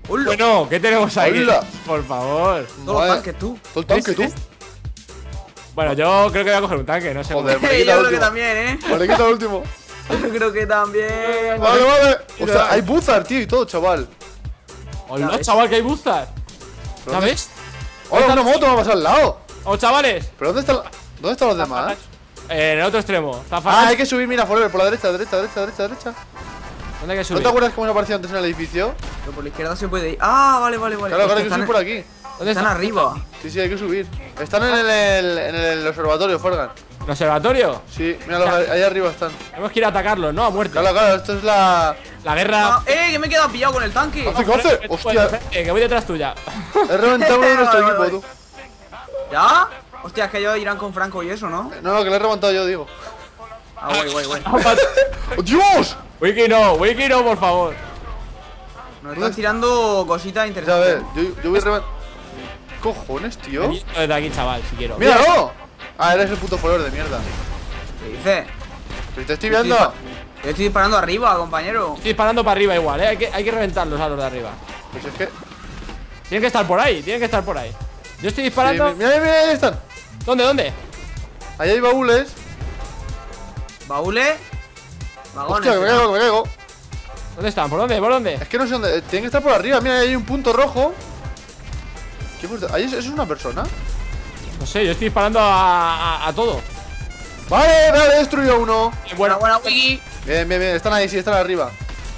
¡Hola! Bueno, ¿qué tenemos ahí? ¡Hola! Por favor. Todos los tanques tú. ¿Todo el tanque tú? Bueno, yo creo que voy a coger un tanque, no sé. Joder, cómo. me quita Yo el creo que último. también, Vale, quita el último. Yo creo que también. Vale, vale. O sea, hay Buzzard, tío, y todo, chaval. Hola, ¿Sabes? chaval, que hay Buzzard. ¿Pero ¿Sabes? Hola, una moto me ha pasado al lado. ¡Oh, chavales! ¿Pero dónde están los demás? En el otro extremo. Ah, hay que subir, mira, Forever, por la derecha, derecha. ¿Dónde hay que ¿No subir? te acuerdas cómo nos apareció antes en el edificio? Pero por la izquierda se puede ir. Ah, vale. Claro, Hostia, claro, hay que están, subir por aquí. ¿Dónde están está? arriba. Sí, sí, hay que subir. Están en el observatorio, Forgan. ¿El observatorio? Sí, míralo, ahí arriba están. Tenemos que ir a atacarlos, ¿no? A muerte. Claro, claro, esto es la... La guerra. Ah, que me he quedado pillado con el tanque. ¿Qué hace? Hostia, Que voy detrás tuya. he reventado uno de nuestro Vale, equipo, vale. tú. ¿Ya? Hostia, es que ellos irán con Franco y eso, ¿no? No, que le he reventado yo, digo. Ah, guay. ¡Oh, Dios! Wiki no, por favor. Nos están tirando cositas Ya interesantes. ves, yo voy a reventar... Cojones, tío. Vení desde aquí, chaval, si quiero. ¡Míralo! Ah, eres el puto Forever de mierda. ¿Qué dices? Pero te estoy viendo. Yo estoy disparando arriba, compañero. Estoy disparando para arriba igual, ¿eh? Hay que reventarlos a los de arriba. Pues es que... Tienen que estar por ahí, Yo estoy Sí, disparando. mira, ahí están. ¿Dónde? Ahí hay baúles. Baúles. Vagones. Hostia, que me caigo. ¿Dónde están? ¿Por dónde? Es que no sé dónde. Tienen que estar por arriba. Mira, ahí hay un punto rojo. ¿Qué fuerte? ¿Ahí es una persona? No sé, yo estoy disparando a todo. Vale, he destruido uno. Buena, Wiki. Bien. Están ahí, sí, están arriba.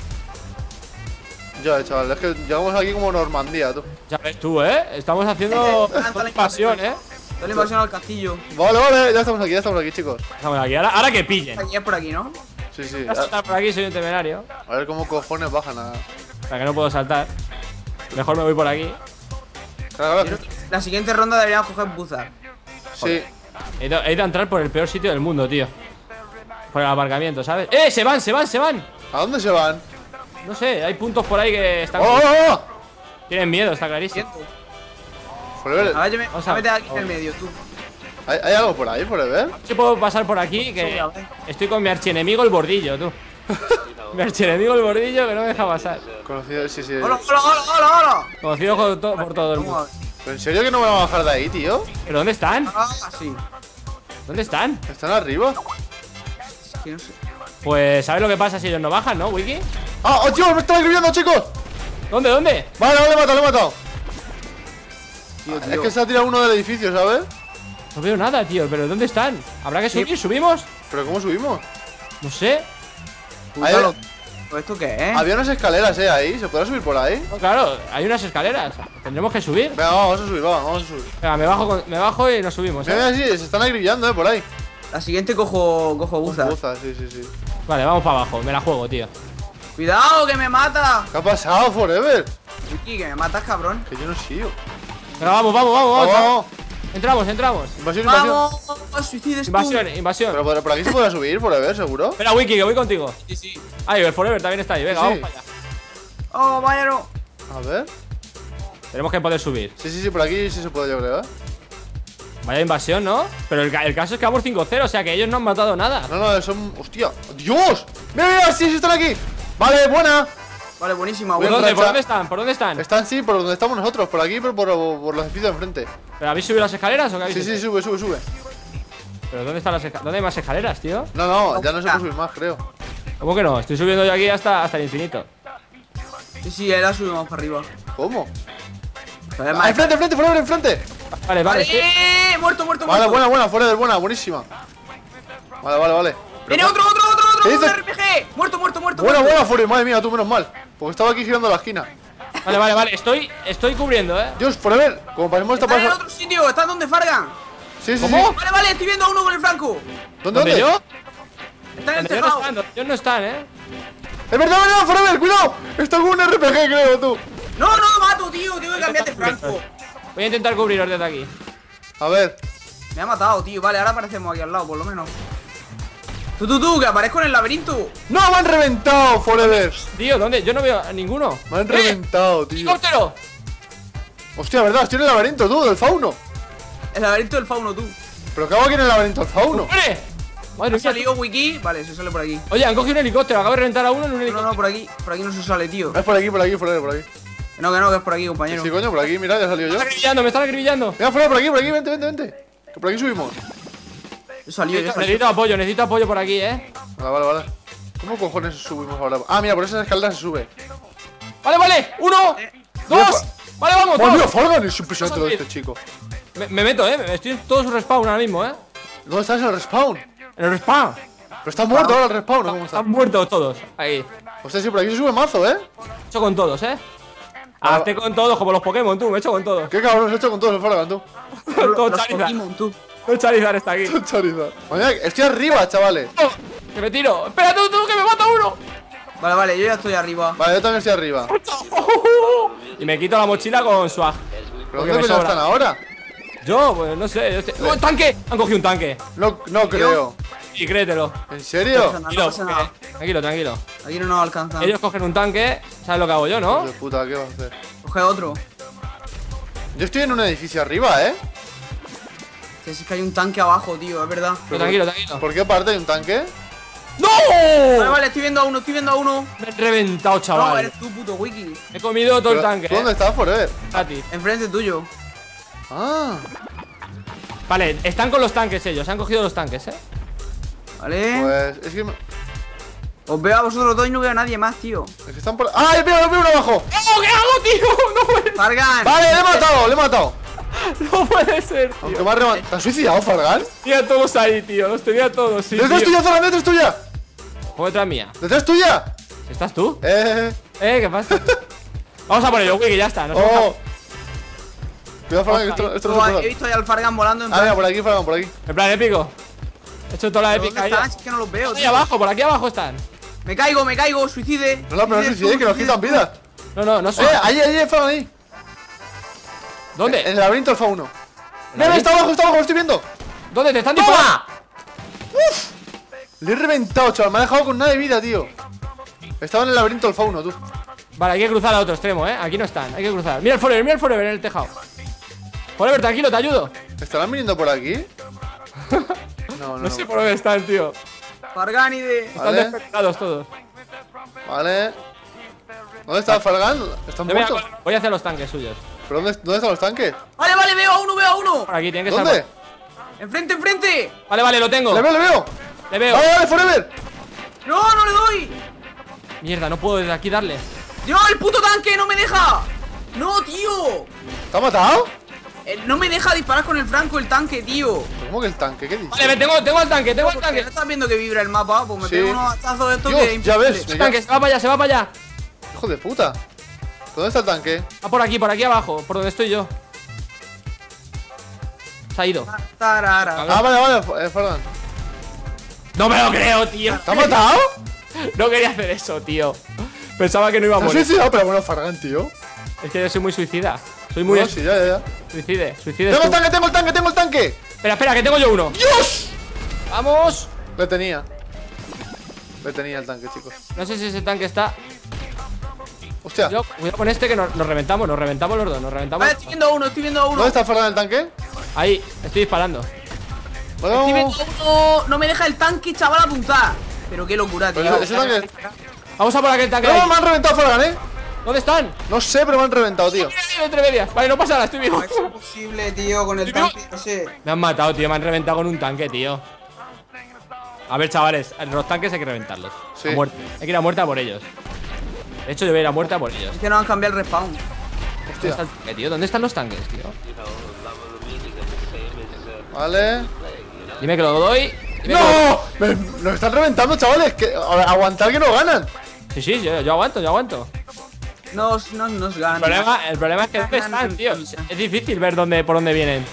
Ya, chaval, es que llegamos aquí como Normandía, tú. Ya ves tú, ¿eh? Estamos haciendo Tanta la pasión, ¿eh? Toda la invasión al castillo. Vale, ya estamos aquí, chicos. Estamos aquí. Ahora que pillen. Aquí es por aquí, ¿no? Sí. Voy a saltar por aquí, soy un temerario. A ver cómo cojones bajan a... O sea que no puedo saltar. Mejor me voy por aquí. Claro. La siguiente ronda deberíamos coger Buzzard. Sí. He ido a entrar por el peor sitio del mundo, tío. Por el aparcamiento, ¿sabes? Se van! ¿A dónde se van? No sé, hay puntos por ahí que están. ¡Oh! Tienen miedo, está clarísimo. Forever, A ver, yo me Vamos a voy a meter aquí en el ver. medio, tú. ¿hay algo por ahí, Forever? Si puedo pasar por aquí, Sí, que a ver. estoy con mi archienemigo el bordillo, tú. Mi archienemigo el bordillo que no me deja pasar. Conocido, sí. ¡Hola! Conocido por todo el Vamos a mundo. ver. ¿Pero en serio que no me van a bajar de ahí, tío? ¿Pero dónde están? Ah, sí. ¿Dónde están? ¿Están arriba? Es que no sé. Pues, ¿sabes lo que pasa si ellos no bajan, no, Wiki? ¡Ah, oh, tío! ¡Me están escribiendo, chicos! ¿Dónde? Vale, le he matado. Tío, Es que se ha tirado uno del edificio, ¿sabes? No veo nada, tío, pero ¿dónde están? ¿Habrá que subir? ¿Subimos? ¿Pero cómo subimos? No sé. Ahí- Puta, ¿esto qué es? Había unas escaleras, ahí. ¿Se podrá subir por ahí? No, claro, hay unas escaleras. Tendremos que subir. Venga, vamos a subir, vamos a subir. Venga, me bajo y nos subimos, ¿eh? Mira, sí, se están acribillando, por ahí. La siguiente cojo Buzzard. Buza, sí. Vale, vamos para abajo, me la juego, tío. ¡Cuidado, que me mata! ¿Qué ha pasado, Forever? Wiki, que me matas, cabrón. Que yo no sigo. Venga, vamos. Vamos. Entramos. Invasión. ¡Vamos! ¡Suicides tú! Invasión. Pero por aquí se podrá subir, Forever, ¿seguro? Espera, Wiki, que voy contigo. Sí. Ay, el Forever también está ahí. Venga, Sí. vamos para allá. ¡Oh, compañero! A ver. Tenemos que poder subir. Sí, por aquí sí se puede, yo creo, ¿eh? Vaya invasión, ¿no? Pero el caso es que vamos 5-0, o sea que ellos no han matado nada. No, son... ¡Hostia! ¡Dios! ¡Mira, sí, están aquí! Vale, buena. Vale, buenísima, Voy ¿Por a Wiki. dónde? racha. ¿Por dónde están? Están, sí, por donde estamos nosotros. Por aquí, pero por los edificios de enfrente. ¿Pero habéis subido las escaleras o qué habéis Sí, hecho? sube. ¿Pero dónde están ¿Dónde hay más escaleras, tío? No, ya no se puede subir más, creo. ¿Cómo que no? Estoy subiendo yo aquí hasta el infinito. Sí, ahí la subimos para arriba. ¿Cómo? Joder, ¡Ah, enfrente, Forever, enfrente! Vale, sí. ¡Muerto! Vale, buena, Forever, buenísima. Vale. ¡Viene otro! ¿Qué ¡Un dices? RPG! ¡Muerto! Buena, Forever, madre mía, tú menos mal. Porque estaba aquí girando la esquina. Vale. Estoy cubriendo, Dios, Forever, como pasemos esta ¡Está en el pasada. otro sitio! ¡Está donde Fargan! Sí. ¿Cómo? Vale, estoy viendo a uno con el Franco. ¿Dónde? yo? Está en el Donde ellos tejado. no están, Es verdad, Forever, cuidado. Está con un RPG, creo, tú. No, lo mato, tío. Tengo que cambiar de Franco. Voy a intentar cubriros desde aquí. A ver. Me ha matado, tío. Vale, ahora aparecemos aquí al lado, por lo menos. Tú, que aparezco en el laberinto. ¡No, me han reventado, Forever! Tío, ¿dónde? Yo no veo a ninguno. Me han reventado, tío. ¡Helicóptero! Hostia, verdad, estoy en el laberinto, tú, del fauno. El laberinto del fauno, tú. Pero ¿qué hago aquí en el laberinto del fauno? ¡Hombre! Madre Ha mía. salido Wiki. Vale, se sale por aquí. Oye, han cogido un helicóptero. Acabo de reventar a uno en un helicóptero. No, por aquí no se sale, tío. Es por aquí, Forever, por aquí. Que es por aquí, compañero. Sí, coño, por aquí, mira, ya salió yo. Me están acribillando. Venga, fuera, por aquí, vente. Que por aquí subimos. Yo salí. Necesito apoyo por aquí, Vale. ¿Cómo cojones subimos ahora? Ah, mira, por esas escaleras se sube. Vale, 1, 2. Vale, vamos, ¡Oh, mira, todos. Fargan! Es impresionante lo de este chico. Me meto, estoy en todo su respawn ahora mismo, ¿Dónde estás en el respawn? En el respawn. Pero está muerto ahora el respawn, ¿no? ¿Cómo está? Están muertos todos. Ahí. Hostia, sí, por aquí se sube mazo, Me he hecho con todos, Hazte con todos, como los Pokémon, tú. Me he hecho con todos. Qué cabrón, se ha hecho con todos el Fargan, tú. Todo Los Charizard. Pokémon, tú. Todo Charizard está aquí. Charizard. Mañana, estoy arriba, chavales. Que me tiro. Espera tú, que me mata uno. Vale, yo ya estoy arriba. Vale, yo también estoy arriba. Y me quito la mochila con swag. ¿Pero Porque dónde me coño sobra. están ahora? Yo, pues no sé. ¡Oh, tanque! Han cogido un tanque. No creo. Y créetelo. ¿En serio? No pasa nada. Tranquilo. Aquí no nos alcanzan. Ellos cogen un tanque. ¿Sabes lo que hago yo, no? Hijo de puta, ¿qué vas a hacer? Coge otro. Yo estoy en un edificio arriba, Que sí que hay un tanque abajo, tío, es verdad. Pero tranquilo. ¿Por qué parte hay un tanque? ¡No! Vale, estoy viendo a uno. Me he reventado, No, chaval. eres tú, puto wiki. He comido todo el Pero, tanque. ¿tú dónde estás, Forever? Gratis. Enfrente tuyo. Ah. Vale, están con los tanques ellos. Han cogido los tanques, Vale. Pues es que... Os veo a vosotros dos y no veo a nadie más, tío. Es que están por... ¡Ah, lo veo uno abajo! ¡No! ¿Qué hago, tío? No puede, Fargan. Vale, le he matado. no puede ser, tío. Aunque me ha rematado. ¿Te has suicidado, Fargan? Tenía todos ahí, tío. Los tenía todos, sí. ¡Detrás tío. tuya, Fargan! ¡Detrás tuya! ¿Cómo detrás mía? ¡Detrás tuya! ¿Estás tú? ¿Qué ¿Qué pasa? Vamos a por ello, Wiki, ya está. Nos ¡Oh! Cuidado, Fargan, que esto no He se puede. visto ya al Fargan volando en Ah, mira, por aquí, Fargan, por aquí. En plan épico. He hecho toda la ¿Dónde épica ahí. están? Es que no los veo, Ahí tío. abajo, por aquí abajo están. Me caigo, suicide. No, pero no suicide, que nos quitan vida. No sé. Ahí, Fargan, ahí. En ¿Dónde? el laberinto alfa 1. Mira, está abajo, lo estoy viendo. ¿Dónde te están disparando? Le he reventado, chaval. Me ha dejado con nada de vida, tío. Estaba en el laberinto alfa 1, tú. Vale, hay que cruzar al otro extremo, Aquí no están, hay que cruzar. Mira el Forever en el tejado. Forever, tranquilo, te ayudo. ¿Estarán viniendo por aquí? No. No sé por dónde están, tío. Farganide. Están Vale. despertados todos. Vale. ¿Dónde está Fargan? ¿Están Yo muertos? voy hacia los tanques suyos. ¿Pero dónde están los tanques? Vale, veo a uno. Por aquí, tienen que ¿Dónde? estar. Enfrente. Vale, lo tengo. Le veo. Le veo. Vale, Forever. No le doy. Mierda, no puedo desde aquí darle. Dios, el puto tanque no me deja. No, tío. ¿Te ha matado? No me deja disparar con el franco el tanque, tío. ¿Cómo que el tanque? ¿Qué dices? Vale, tengo el tanque, ¿No estás viendo que vibra el mapa? Pues me Sí. pego unos hachazos de estos Dios, que es ya ves. imposible. El tanque, se va para allá. Hijo de puta. ¿Dónde está el tanque? Va por aquí abajo, por donde estoy yo. Se ha ido. Tarara. Ah, vale, Fargan. No me lo creo, tío. ¿Te ha matado? No quería hacer eso, tío. Pensaba que no iba a ¿Te has morir. suicidado? Pero bueno, Fargan, tío. Es que yo soy muy suicida. Soy muy No, sí, ya. suicide. Tengo el tanque. Espera, que tengo yo uno. ¡Dios! ¡Vamos! Le tenía el tanque, chicos. No sé si ese tanque está. Hostia. Cuidado con este que nos reventamos los dos, nos reventamos. Vale, estoy viendo a uno. ¿Dónde está Fargan el tanque? Ahí, estoy disparando. Vale, Estoy vamos. viendo a uno. No me deja el tanque, chaval, apuntar. Pero qué locura, tío. Pero ese tanque. Vamos a por aquel tanque. de No, ahí. me han reventado Fargan, ¿Dónde están? No sé, pero me han reventado, tío. Mira, entre medias. Vale, no pasa nada, estoy vivo. No es imposible, tío, con el Estoy vivo. tanque, no sé. Me han matado, tío, me han reventado con un tanque, tío. A ver, chavales, los tanques hay que reventarlos. Sí. A muerte. Hay que ir a muerte a por ellos. De hecho, yo voy a ir a muerte a por ellos. Es que no han cambiado el respawn. ¿Dónde Hostia. está el tanque, tío? ¿Dónde están los tanques, tío? Vale. Dime que lo doy. Dime que ¡No! Nos están reventando, chavales. Que, aguantar que no ganan. Sí, yo aguanto. Nos ganan. El problema es que dónde están, tío. Es difícil ver por dónde vienen.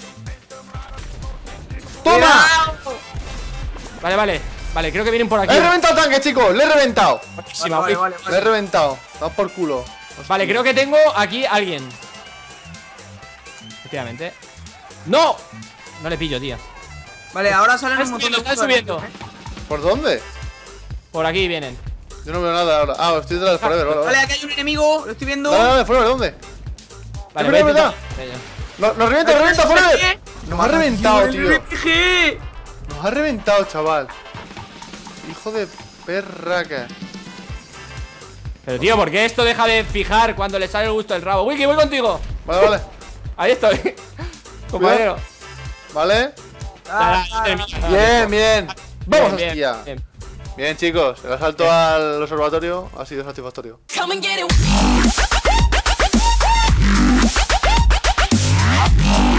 ¡Toma! Vale, creo que vienen por aquí. ¡Le he reventado el tanque, chicos! ¡Le he reventado! Buenísima, Vale, Wiki. vale, ¡Le he vale. reventado! Vamos por culo. Vale, creo que tengo aquí a alguien. Efectivamente. ¡No! No le pillo, tío. Vale, ahora salen un montón de Están cosas. subiendo. ¿Por dónde? Por aquí vienen. Yo no veo nada ahora. Ah, estoy detrás de Forever, Vale, vale. aquí hay un enemigo, lo estoy viendo. Dale, Forever, ¿dónde? Vale, Es verdad, voy a es intentar- Nos revienta, Forever. Nos ha reventado, tío. RPG. Nos ha reventado, chaval. Hijo de perraca. Pero tío, ¿por qué esto deja de fijar cuando le sale el gusto del rabo? Wiki, voy contigo. Vale, vale. Ahí estoy. Compañero. Vale. Dale, Bien, bien. Vamos, bien, hostia. bien. Bien, chicos. El asalto al observatorio ha sido satisfactorio. Come and get it.